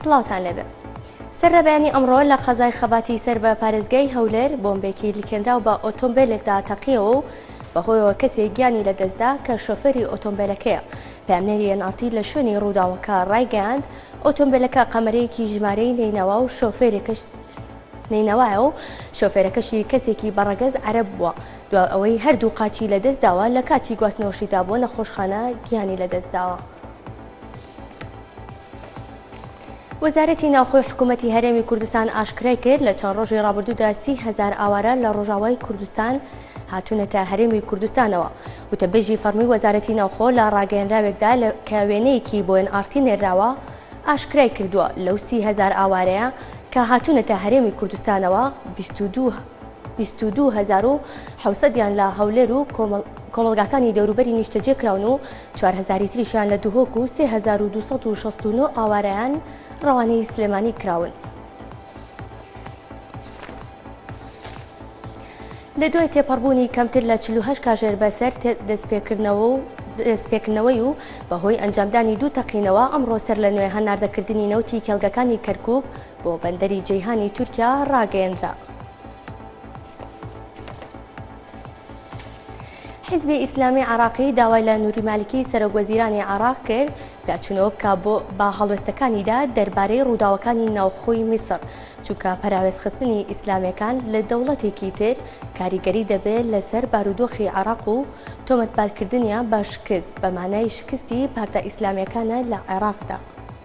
سڵاوتان لێبێ. سەرڕێبەیانی ئەمڕۆ لە قەزای خەباتی سەر بە پارێزگای هەولێر بۆمبێکی لیکێنراو بە ئۆتۆمبیلێکدا تەقیەوە و بەهۆیەوە کەسێک گیانی لەدەستدا کە شۆفێری ئۆتۆمبیلەکەیە. پامنێری NRT لە شوێنی ڕووداوەکە ڕایگەیاند ئۆتۆمبیلەکە قەمەرەیەکی ژمارەی نینەوە و نینەوایە و شۆفێرەکەشی کەسێکی بەڕەگەز عەرەب بووە. دوای ئەوەی هەردوو قاچی لەدەستداوە لە کاتی گواستنەوەشیدا بۆ نەخۆشخانە گیانی لەدەستداوە. وەزارەتی ناوخۆی حکوومەتی هەرێمی کوردستان ئاشکرای کرد لە چەند ڕۆژی ڕابردوودا 30,000 ئاوارە لە ڕۆژاوای کوردستان هاتوونەتە هەرێمی کوردستانەوە. وتەبێژی فەرمووی وەزارەتی ناوخۆ لە ڕاگەیەنراوێکدا کە وێنەیەکی بۆ NRT نێراوە ئاشکرای کردووە لەو 30,000 ئاوارەیە کە هاتوونەتە هەرێمی کوردستانەوە 22,700یان لە هەولێر و کۆمەڵگاکانی دەوروبەری نیشتەجێکراون و 4,000 تریشیان لە دوهۆک و 3,269 ئاوارەیان ڕەوانەی سلێمانی کراون. لە دوای تێپەڕبوونی کەمتر لە 48 کاژێر بەسەر دەستپێکردنەوەی و بەهۆی ئەنجامدانی دوو تەقینەوە ئەمڕۆ سەر لە نوێ هەناردەکردنی نەوتی کێڵگەکانی کەرکووک بۆ بەندەری جەیهانی تورکیا ڕاگەیەندرا. حزبی ئیسلامی عراقی داوای لە نوری مالکی سەرۆکوەزیرانی عراق کرد پێچوونەوە بکە بە هەڵوێستەکانیدا دەربارەی ڕووداوەکانی ناوخۆی میسر چونکە پەراوێزخستنی ئیسلامیەکان لە دەوڵەتێکی تر کاریگەری دەبێت لەسەر بارودۆخی عراق و تۆمەتبارکردنیان بە شکست بە مانای شکستی پارتە ئیسلامیەکانە لە عێراقدا.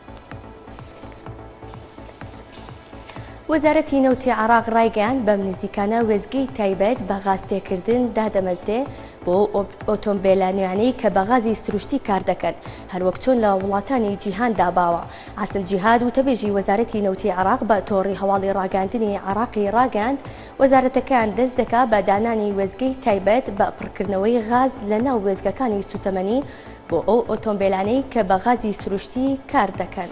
وەزارەتی نەوتی عراق ڕایگەیاند بەم نزیکانە وێزگەی تایبەت بە غازتێکردن دادەمەزرێ بۆ ئۆتۆمبیلانیانەی کە بە غازی سروشتی کار دەکەن هەروەک چۆن لە وڵاتانی جیهان داباوە. عاسم جیهاد وتەبێژی وەزارەتی نەوتی عراق بە تۆڕی هەواڵی ڕاگەاندنی عراقی ڕاگەاند وەزارەتەکان دەست دەکات بە دانانی وێزگەی تایبەت بە پڕکردنەوەی غاز لە ناو وێزگەکانی سوتەمەنی بۆ ئەو ئۆتۆمبیلانەی کە بە غازی سروشتی کار دەکەن.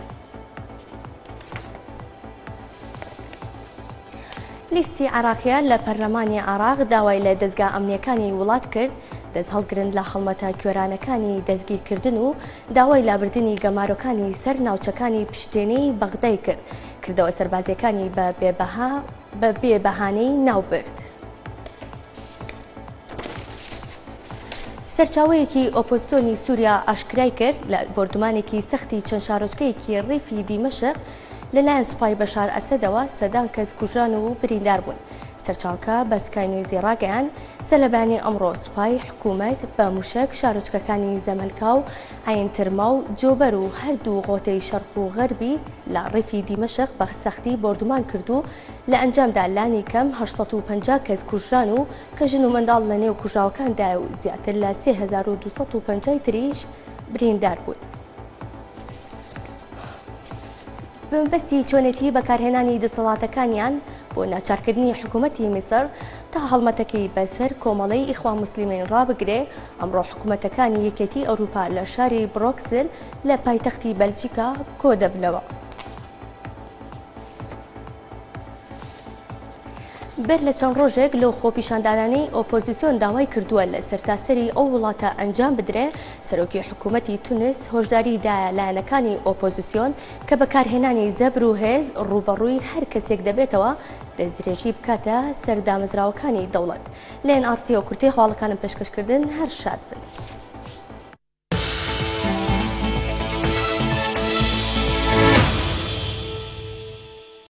لیستی عراقیان لە پەرلەمانی عراق داوای لە دەستگا ئەمنیەکانی وڵات کرد دەست هەڵگرن لە خەڵمەتە کوێرانەکانی دەستگیرکردن و داوای لابردنی گەمارۆکانی سەر ناوچەکانی پشتێنەی بەغدای کرد کردەوە سەربازیەکانی بە بێبەهانەی ناوبرد. سەرچاوەیەکی ئۆپۆزیسیۆنی سووریا ئاشکرای کرد لە بردومانێکی سەختی چەند شارۆچکەیەکی ڕیفی دیمەشق لەلایەن سوپای بەشار ئەسەدەوە سەدان کەس کوژران و بریندار بوون. سەرچاوکە بە سکای نوێزی ڕاگەیاند سەلەبانی ئەمڕۆ سوپای حکوومەت بە موشک شارۆچکەکانی زەمەلکا و عەینترما و جۆبەر و هەردوو غۆتەی شەرق و غەربی لە ڕیفی دیمەشق بە سەختی بردومان کرد و لە ئەنجامدا لانی کەم 850 کەس کوژران و کە ژن و منداڵ لە نێو کوژراوەکاندا و زیاتر لە 3250 تریش بریندار بوون. بەستی چۆنێتی بەکارهێنانی دەسەڵاتەکانیان بۆ ناچارکردنی حکوومەتی میسر تا هەڵمەتەکەی بەسەر کۆمەڵەی ئیخوان موسلیمین ڕابگرێ ئەمڕۆ حکوومەتەکانی یەکێتی ئەوروپا لە شاری برۆکسل لە پایتەختی بەلجیکا کۆ دەبنەوە. بەر لە چەند ڕۆژێک لەو خۆپیشاندانانەی ئۆپۆزیسیۆن داوای کردووە لە سەرتاسەری ئەو وڵاتە ئەنجام بدرێ سەرۆکی حکوومەتی تونس هۆشداری دایە لایەنەکانی ئۆپۆزیسیۆن کە بەکارهێنانی زەبر و هێز ڕوبەڕووی هەر کەسێک دەبێتەوە دەستدرێژی بکاتە سەردامەزراوەکانی دەوڵەت. لە NRT و کورتەی هەواڵەکانم پێشکەشکردن هەر شاد بن.